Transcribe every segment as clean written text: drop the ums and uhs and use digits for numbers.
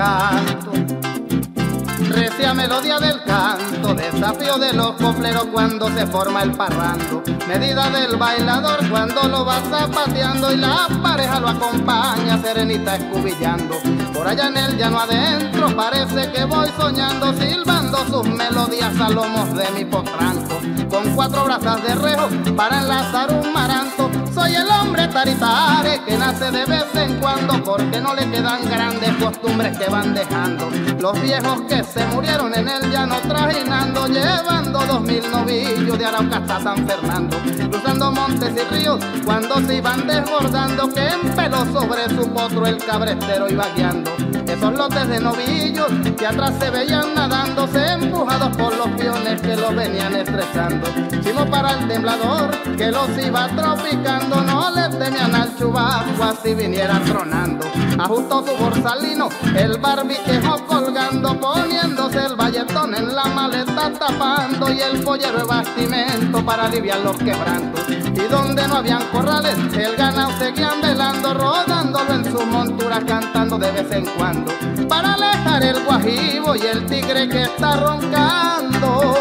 canto. Recia melodía del canto, desafío de los copleros cuando se forma el parrando, medida del bailador cuando lo va zapateando y la pareja lo acompaña serenita escubillando. Por allá en el llano adentro parece que voy soñando, silbando sus melodías a lomos de mi potranco, con 4 brazas de rejo para enlazar un maranto. Soy el hombre taritare que nace de vez en cuando porque no le quedan grandes costumbres que van dejando los viejos que se murieron en el llano trajinando, llevando 2000 novillos de Arauca hasta San Fernando, cruzando montes y ríos cuando se iban desbordando, que empeló sobre su potro el cabretero iba guiando. Esos lotes de novillos que atrás se veían nadándose, empujados por los peones que los venían estresando. Chimo para el temblador que los iba tropicando, no le temían al chubasco así viniera tronando. Ajustó su borsalino, el barbiquejo colgando, poniéndose el valletón en la maleta tapando, y el pollero de bastimento para aliviar los quebrantos. Y donde no habían corrales, el ganado seguían velando, rodándolo en su montura, cantando de vez en cuando, para alejar el guajibo y el tigre que está roncando.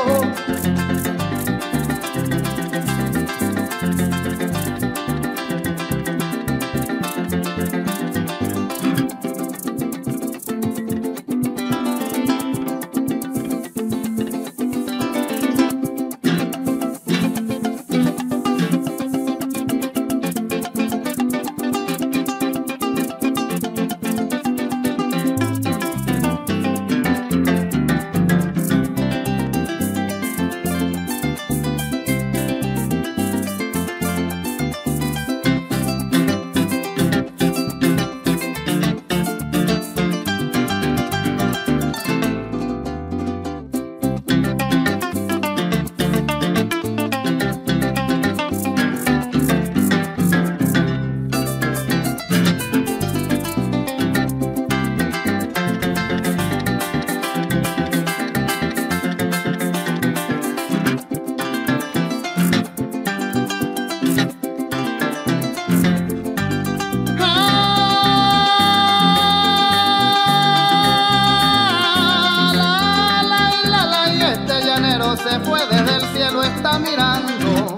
Se fue desde el cielo, está mirando,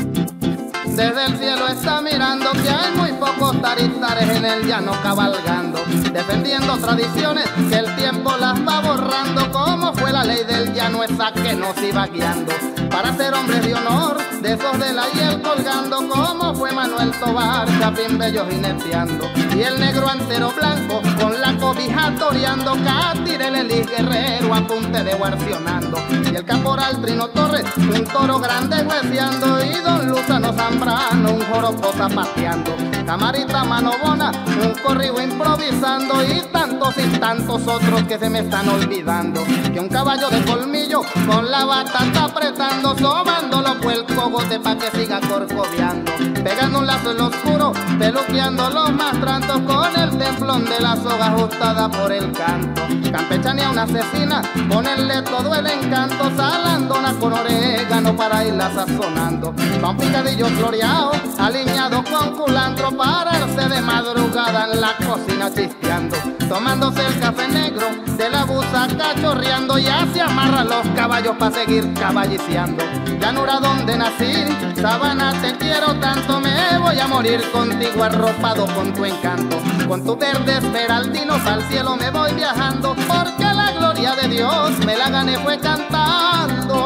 desde el cielo está mirando que hay muy pocos taritares en el llano cabalgando, defendiendo tradiciones que el tiempo las va borrando, como fue la ley del llano esa que nos iba guiando, para ser hombres de honor, de esos de la hiel colgando, como fue Manuel Tobar, Chapín Bello jineteando, y el negro antero blanco con la cobija toreando, Cátir el Elis Guerrero a punte de guarcionando, y el caporal Trino Torres, un toro grande hueseando, y don Luzano Zambrano, un joropo zapateando, Camarita Manobona, un corrido improvisando, y tantos otros que se me están olvidando, que un caballo de colmillo con la bata está apretando, sobándolo fue el cogote pa' que siga corcoviando, pegando un lazo en lo oscuro, peluqueando los mastrantos, con el templón de la soga ajustada por el canto, campechanea una asesina, ponerle todo el encanto, salandona con orégano para irla sazonando, con picadillo floreado, alineado con culantro, pararse de madrugada en la cocina chisteando, tomándose el café negro de la busaca chorreando, ya se amarran los caballos pa' seguir caballiceando. Llanura donde nací, sabana te quiero tanto, me voy a morir contigo arropado con tu encanto, con tus verdes esmeraldinos al cielo me voy viajando, porque la gloria de Dios me la gané fue cantando.